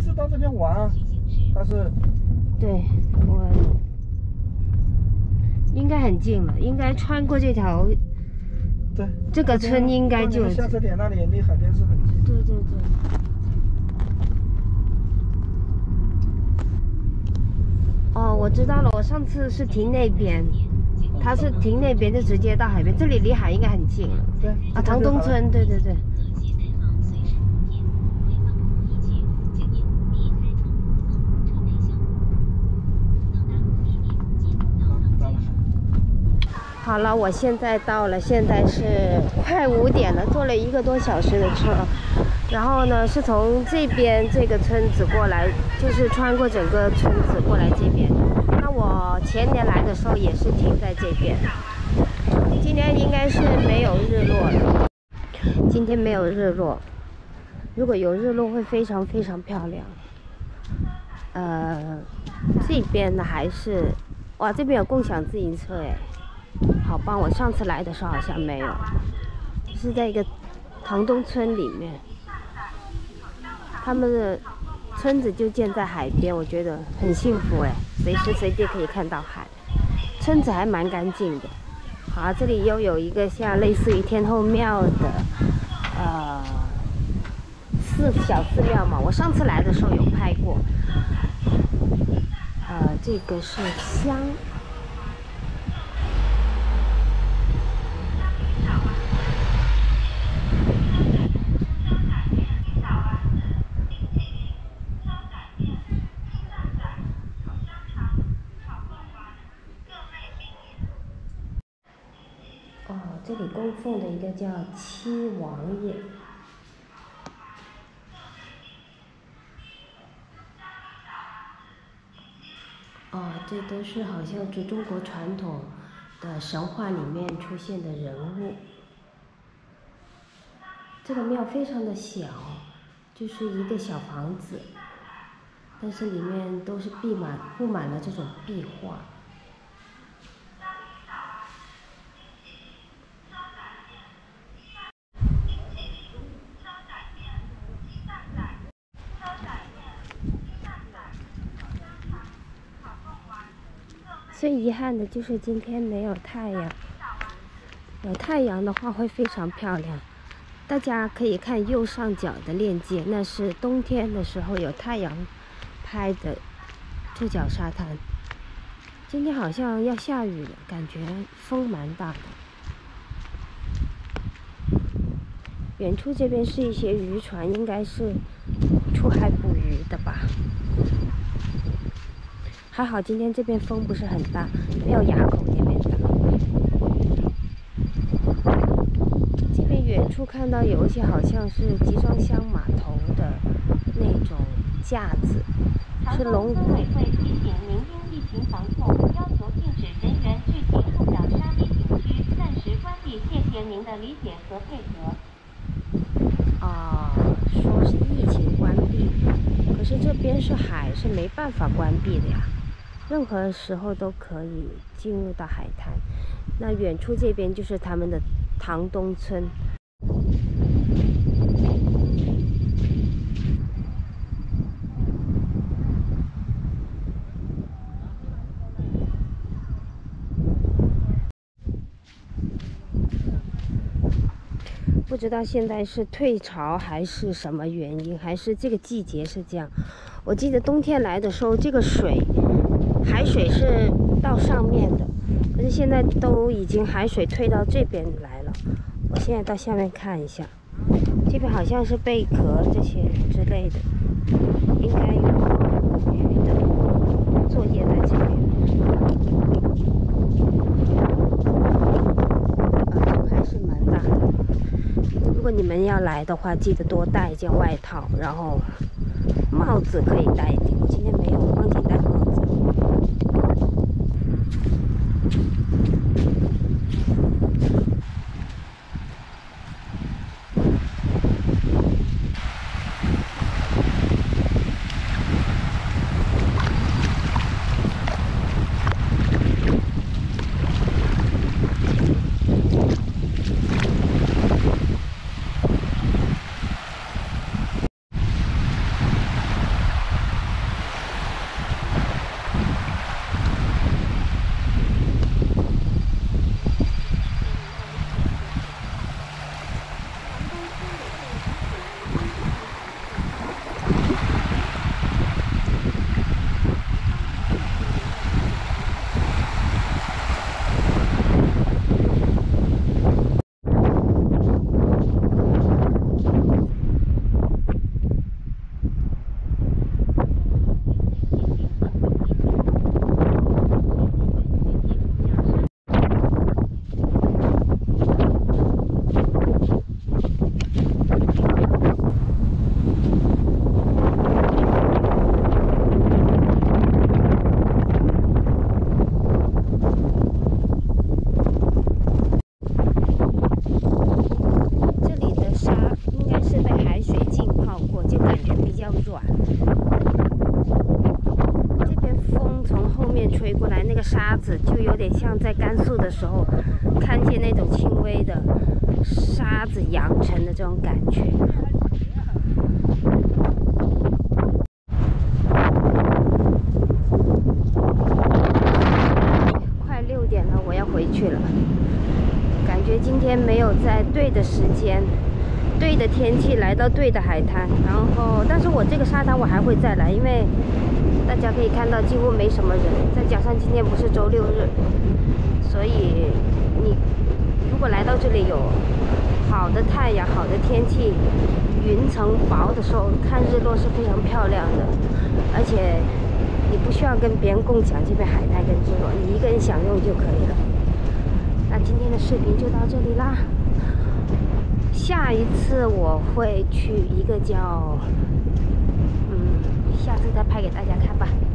直到这边玩，但是对我应该很近了，应该穿过这条对这个村应该就下车点那里离海边是很近。 对对对。哦，我知道了，我上次是停那边，他是停那边就直接到海边，这里离海应该很近了。 对啊，塘东村，对对对。好了，我现在到了，现在是快5点了，坐了1个多小时的车，然后呢是从这边这个村子过来，就是穿过整个村子过来这边。那我前年来的时候也是停在这边，今天应该是没有日落了，今天没有日落，如果有日落会非常非常漂亮。这边呢还是，哇，这边有共享自行车哎。好棒！我上次来的时候好像没有，是在一个塘东村里面，他们的村子就建在海边，我觉得很幸福哎，随时随地可以看到海，村子还蛮干净的。好，这里又有一个像类似于天后庙的小寺庙嘛，我上次来的时候有拍过。这个是香。这里供奉的一个叫七王爷。这都是好像是中国传统的神话里面出现的人物。这个庙非常的小，就是一个小房子，但是里面都是布满了这种壁画。最遗憾的就是今天没有太阳，有太阳的话会非常漂亮。大家可以看右上角的链接，那是冬天的时候有太阳拍的触角沙滩。今天好像要下雨了，感觉风蛮大的。远处这边是一些渔船，应该是出海捕鱼的吧。还好今天这边风不是很大，没有垭口那边大。这边远处看到有一些好像是集装箱码头的那种架子，是龙。村委会提醒您，因疫情防控，要求禁止人员聚集触角沙堤景区，暂时关闭，谢谢您的理解和配合。说是疫情关闭，可是这边是海，是没办法关闭的呀。任何时候都可以进入到海滩。那远处这边就是他们的塘东村。不知道现在是退潮还是什么原因，还是这个季节是这样。我记得冬天来的时候，这个海水是到上面的，可是现在都已经海水退到这边来了。我现在到下面看一下，这边好像是贝壳这些之类的，应该有鱼的作业在这边。风还是蛮大的。如果你们要来的话，记得多带一件外套，然后帽子可以戴一顶。我今天没有，忘记戴帽子。 沙子，就有点像在甘肃的时候看见那种轻微的沙子扬尘的这种感觉。快6点了，我要回去了。感觉今天没有在对的时间、对的天气来到对的海滩，然后，但是我这个沙滩我还会再来，因为大家可以看到几乎没什么人，再加上今天不是周6日，所以你如果来到这里有好的太阳、好的天气，云层薄的时候，看日落是非常漂亮的，而且你不需要跟别人共享这片海滩跟日落，你一个人享用就可以了。那今天的视频就到这里啦。下一次我会去一个叫，下次再拍给大家看吧。